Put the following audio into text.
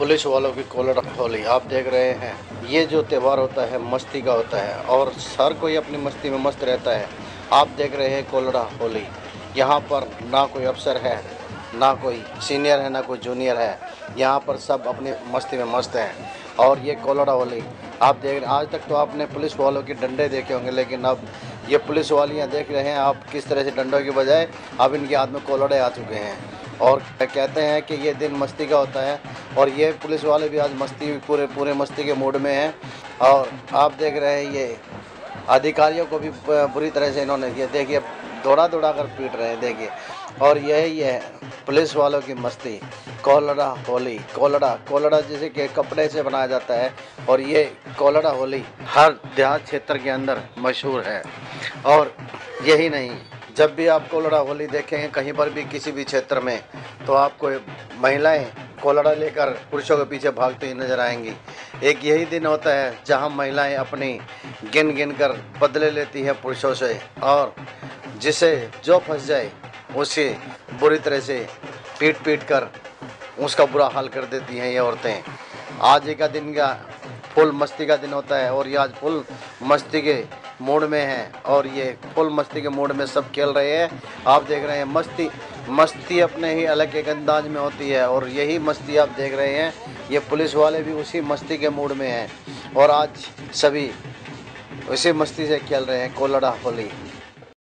Police वालों की collar Holi आप देख रहे हैं। ये जो त्यौहार होता है मस्ती का होता है और हर कोई अपनी मस्ती में मस्त रहता है। आप देख रहे हैं कोलड़ा होली। यहाँ पर ना कोई अफसर है, ना कोई सीनियर है, ना कोई जूनियर है। यहाँ पर सब अपनी मस्ती में मस्त हैं। और ये कोलड़ा होली आप देख रहे हैं। आज तक तो आपने पुलिस वालों के डंडे देखे होंगे, लेकिन अब ये पुलिस वालियाँ देख रहे हैं आप किस तरह से डंडों की बजाय अब इनके हाथ में कोलड़े आ चुके हैं। और कहते हैं कि ये दिन मस्ती का होता है और ये पुलिस वाले भी आज मस्ती पूरे मस्ती के मूड में हैं। और आप देख रहे हैं ये अधिकारियों को भी बुरी तरह से इन्होंने ये देखिए दौड़ा कर पीट रहे हैं, देखिए। और यही है पुलिस वालों की मस्ती। कोलड़ा होली, कोलड़ा जैसे कि कपड़े से बनाया जाता है और ये कोलड़ा होली हर देहात क्षेत्र के अंदर मशहूर है। और यही नहीं, जब भी आप कोलड़ा होली देखेंगे कहीं पर भी किसी भी क्षेत्र में, तो आपको महिलाएं कोलड़ा लेकर पुरुषों के पीछे भागती हुई नजर आएंगी। एक यही दिन होता है जहां महिलाएं अपनी गिन कर बदले लेती हैं पुरुषों से, और जिसे जो फंस जाए उसे बुरी तरह से पीट कर उसका बुरा हाल कर देती हैं ये औरतें। आज का दिन का फुल मस्ती का दिन होता है और ये आज फुल मस्ती के मूड में है और ये फुल मस्ती के मूड में सब खेल रहे हैं। आप देख रहे हैं मस्ती अपने ही अलग एक अंदाज में होती है और यही मस्ती आप देख रहे हैं। ये पुलिस वाले भी उसी मस्ती के मूड में हैं और आज सभी उसी मस्ती से खेल रहे हैं कोलड़ा होली।